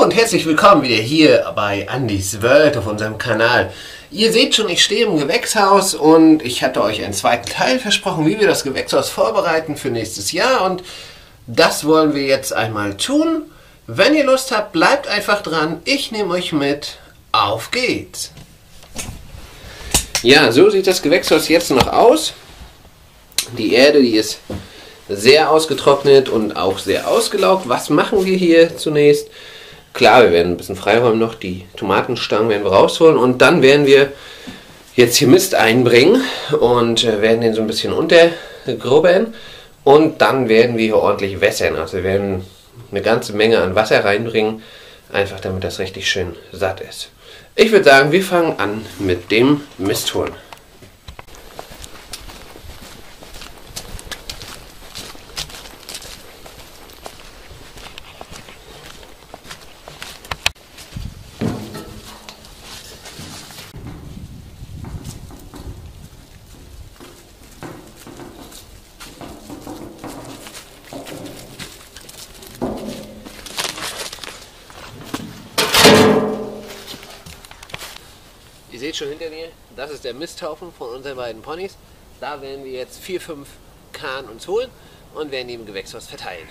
und herzlich willkommen wieder hier bei Andys World auf unserem Kanal. Ihr seht schon, ich stehe im Gewächshaus und ich hatte euch einen zweiten Teil versprochen, wie wir das Gewächshaus vorbereiten für nächstes Jahr, und das wollen wir jetzt einmal tun. Wenn ihr Lust habt, bleibt einfach dran, ich nehme euch mit. Auf geht's! Ja, so sieht das Gewächshaus jetzt noch aus. Die Erde, die ist sehr ausgetrocknet und auch sehr ausgelaugt. Was machen wir hier zunächst? Klar, wir werden ein bisschen freiräumen noch, die Tomatenstangen werden wir rausholen und dann werden wir jetzt hier Mist einbringen und werden den so ein bisschen untergrubbern und dann werden wir hier ordentlich wässern. Also wir werden eine ganze Menge an Wasser reinbringen, einfach damit das richtig schön satt ist. Ich würde sagen, wir fangen an mit dem Mist holen. Ihr seht schon hinter mir, das ist der Misthaufen von unseren beiden Ponys. Da werden wir jetzt 4-5 Kahn uns holen und werden die im Gewächshaus verteilen.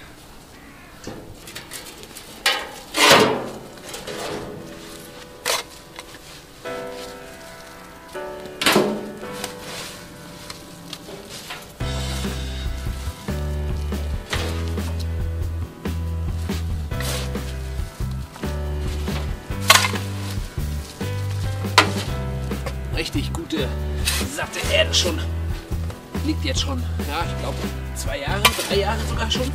Richtig gute, satte Erde schon. Liegt jetzt schon, ja, ich glaube 2 Jahre, 3 Jahre sogar schon.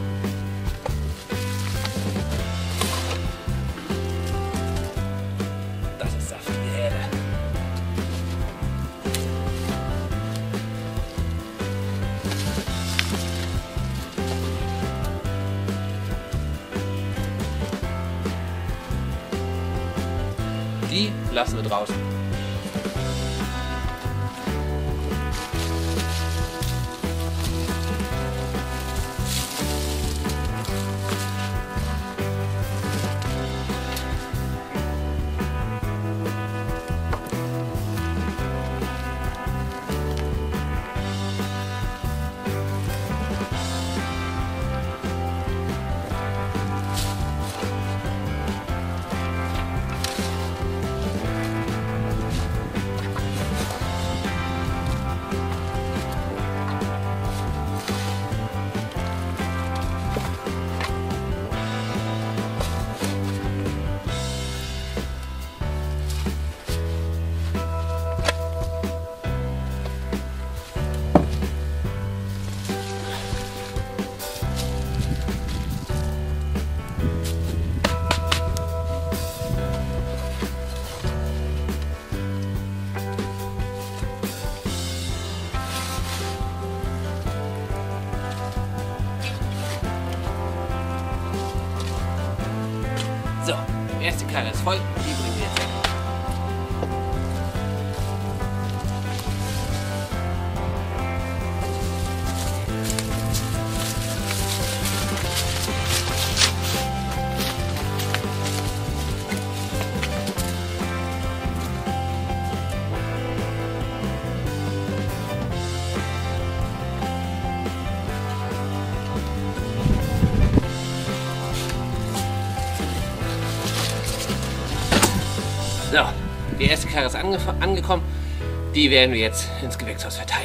Das ist saftige Erde. Die lassen wir draußen. So, die erste Karre ist voll, die bringen wir jetzt weg. So, die erste Karre ist angekommen, die werden wir jetzt ins Gewächshaus verteilen.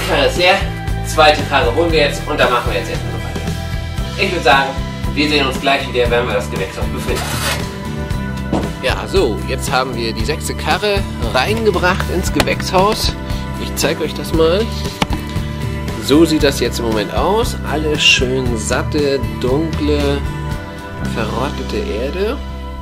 Karre ist leer. Zweite Karre holen wir jetzt und da machen wir jetzt erstmal so weiter. Ich würde sagen, wir sehen uns gleich wieder, wenn wir das Gewächshaus befinden. Ja, so, jetzt haben wir die 6. Karre reingebracht ins Gewächshaus. Ich zeige euch das mal. So sieht das jetzt im Moment aus. Alles schön satte, dunkle, verrottete Erde.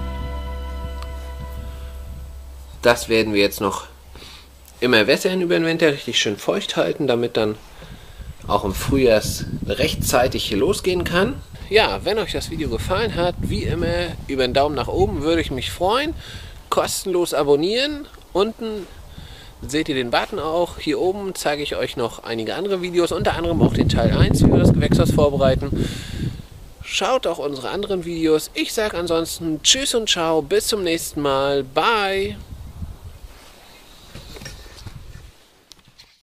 Das werden wir jetzt noch immer wässern über den Winter, richtig schön feucht halten, damit dann auch im Frühjahr rechtzeitig hier losgehen kann. Ja, wenn euch das Video gefallen hat, wie immer über einen Daumen nach oben würde ich mich freuen. Kostenlos abonnieren. Unten seht ihr den Button auch. Hier oben zeige ich euch noch einige andere Videos, unter anderem auch den Teil 1, wie wir das Gewächshaus vorbereiten. Schaut auch unsere anderen Videos. Ich sage ansonsten Tschüss und Ciao, bis zum nächsten Mal. Bye!